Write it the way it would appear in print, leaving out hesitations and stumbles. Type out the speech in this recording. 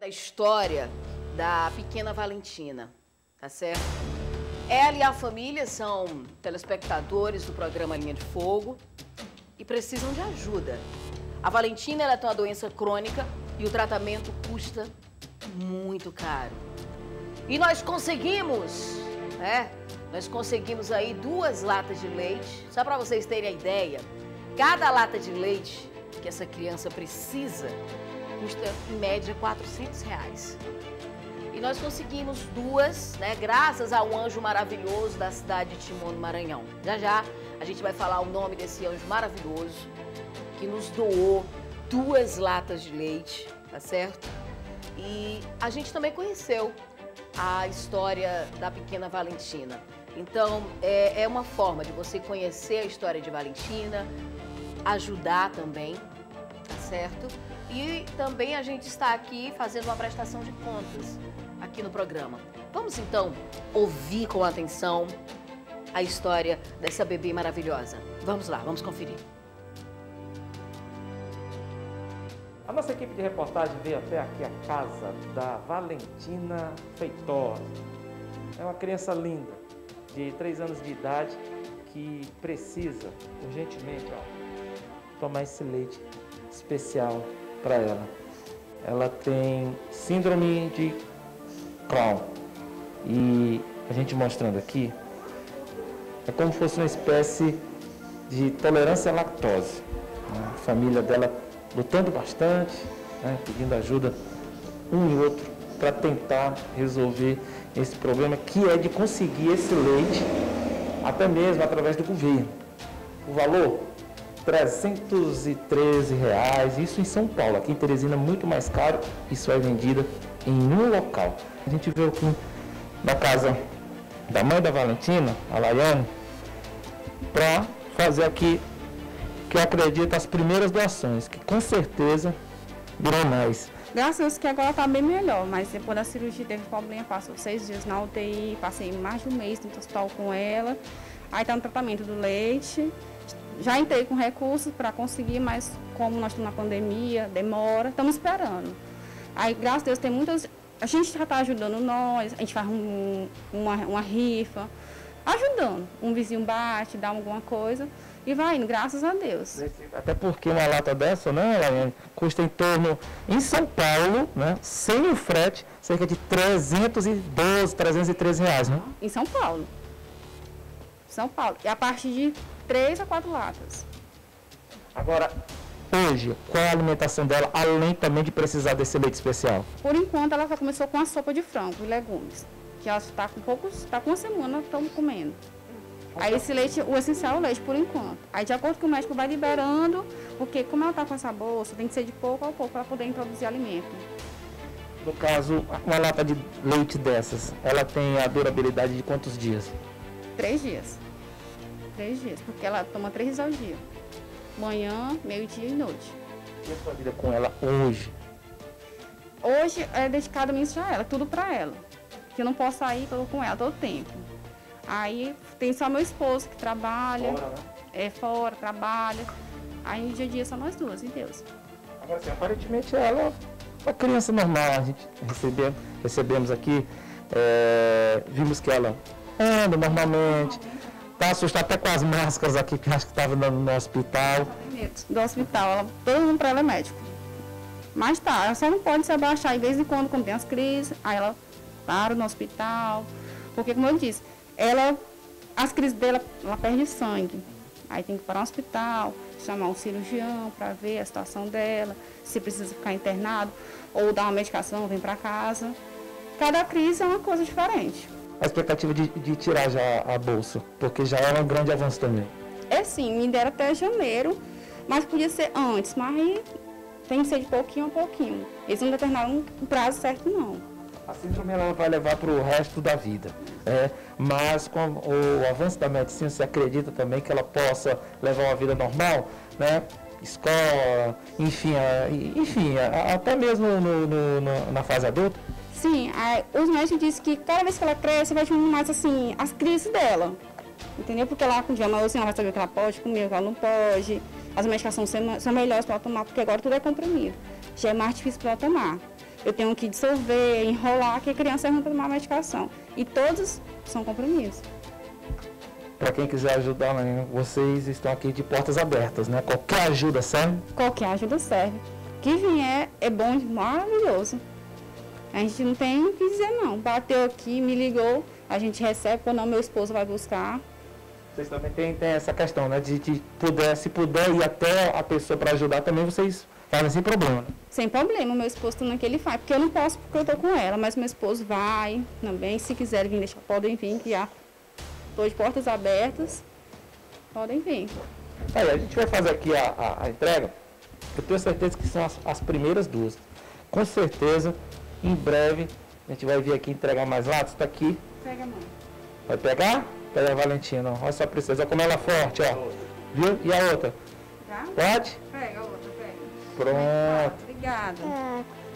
história da pequena Valentina, tá certo? Ela e a família são telespectadores do programa Linha de Fogo e precisam de ajuda. A Valentina, ela tem uma doença crônica e o tratamento custa muito caro. E nós conseguimos, né? Nós conseguimos aí 2 latas de leite. Só para vocês terem a ideia, cada lata de leite que essa criança precisa custa, em média, R$400. E nós conseguimos 2, né, graças a um anjo maravilhoso da cidade de Timon, no Maranhão. Já já a gente vai falar o nome desse anjo maravilhoso que nos doou 2 latas de leite, tá certo? E a gente também conheceu a história da pequena Valentina. Então, é uma forma de você conhecer a história de Valentina, ajudar também, tá certo? E também a gente está aqui fazendo uma prestação de contas aqui no programa. Vamos então ouvir com atenção a história dessa bebê maravilhosa. Vamos lá, vamos conferir. A nossa equipe de reportagem veio até aqui a casa da Valentina Feitosa. É uma criança linda, de 3 anos de idade, que precisa urgentemente tomar esse leite especial para ela. Ela tem síndrome de Crohn e a gente mostrando aqui, é como se fosse uma espécie de tolerância à lactose. A família dela lutando bastante, né, pedindo ajuda um e outro para tentar resolver esse problema, que é de conseguir esse leite, até mesmo através do governo. O valor, R$313, isso em São Paulo. Aqui em Teresina, muito mais caro, isso é vendido em um local. A gente veio aqui na casa da mãe da Valentina, a Laiane, para fazer aqui, que eu acredito, as primeiras doações, que com certeza virão mais. Graças a Deus que agora está bem melhor, mas depois da cirurgia teve problema, passou 6 dias na UTI, passei mais de um mês no hospital com ela, aí está no tratamento do leite. Já entrei com recursos para conseguir, mas como nós estamos na pandemia, demora, estamos esperando. Aí, graças a Deus, tem muitas... A gente já está ajudando nós, a gente faz uma rifa, ajudando. Um vizinho bate, dá alguma coisa e vai indo, graças a Deus. Até porque uma lata dessa, né, Laiane, custa em torno, em São Paulo, né, sem o frete, cerca de R$313, né? Em São Paulo. São Paulo. E a partir de 3 a 4 latas. Agora, hoje, qual é a alimentação dela, além também de precisar desse leite especial? Por enquanto, ela já começou com a sopa de frango e legumes, que ela está com está com 1 semana, estamos comendo. Aí esse leite, o essencial é o leite, por enquanto. Aí, de acordo com o médico, vai liberando, porque como ela está com essa bolsa, tem que ser de pouco a pouco para poder introduzir alimento. No caso, uma lata de leite dessas, ela tem a durabilidade de quantos dias? 3 dias. 3 dias, porque ela toma 3 vezes ao dia. Manhã, meio-dia e noite. E a sua vida com ela hoje? Hoje é dedicado a ela, tudo para ela. Que eu não posso sair, estou com ela todo tempo. Aí tem só meu esposo que trabalha, Fora, né? Fora, trabalha. Aí no dia a dia só nós duas, e Deus. Agora sim, aparentemente ela é uma criança normal. A gente recebemos aqui, vimos que ela anda normalmente. Tá assustada até com as máscaras aqui, que acho que estava no hospital. Do hospital, todo mundo para ela é médico. Mas tá, ela só não pode se abaixar de vez em quando tem as crises, aí ela para no hospital. Porque, como eu disse, as crises dela, ela perde sangue. Aí tem que parar no hospital, chamar um cirurgião para ver a situação dela, se precisa ficar internado, ou dar uma medicação, vem para casa. Cada crise é uma coisa diferente. A expectativa de tirar já a bolsa, porque já é um grande avanço também. É sim, me deram até janeiro, mas podia ser antes, mas aí tem que ser de pouquinho a pouquinho. Eles não determinaram um prazo certo, não. A síndrome ela vai levar para o resto da vida, mas com o avanço da medicina, você acredita também que ela possa levar uma vida normal, né? Escola, enfim, até mesmo na fase adulta? Sim, os médicos dizem que cada vez que ela cresce, vai diminuir mais assim, as crises dela. Entendeu? Porque lá com o dia maior, assim, ela vai saber o que ela pode comer, o que ela não pode. As medicações são melhores para ela tomar, porque agora tudo é comprimido. Já é mais difícil para ela tomar. eu tenho que dissolver, enrolar, que a criança é ruim para tomar medicação. E todos são comprimidos. Para quem quiser ajudar, né, vocês estão aqui de portas abertas, né? Qualquer ajuda serve? Qualquer ajuda serve. O que vier é bom, maravilhoso. A gente não tem o que dizer, não. Bateu aqui, me ligou, a gente recebe, quando não, meu esposo vai buscar. Vocês também têm essa questão, né? Se puder ir até a pessoa para ajudar, também vocês fazem sem problema. Né? Sem problema, meu esposo também que ele faz. Porque eu não posso, porque eu estou com ela, mas meu esposo vai também. Se quiserem vir deixar, podem vir, que já estou de portas abertas. Podem vir. Aí, a gente vai fazer aqui a entrega. Eu tenho certeza que são as primeiras duas. Com certeza, em breve, a gente vai vir aqui entregar mais latas. Está aqui. Pega a mão. Vai pegar? Pega a Valentina. Olha só a princesa. Olha como ela é forte, ó. Viu? E a outra? Tá? Pode? Pega a outra, pega. Pronto. Obrigada.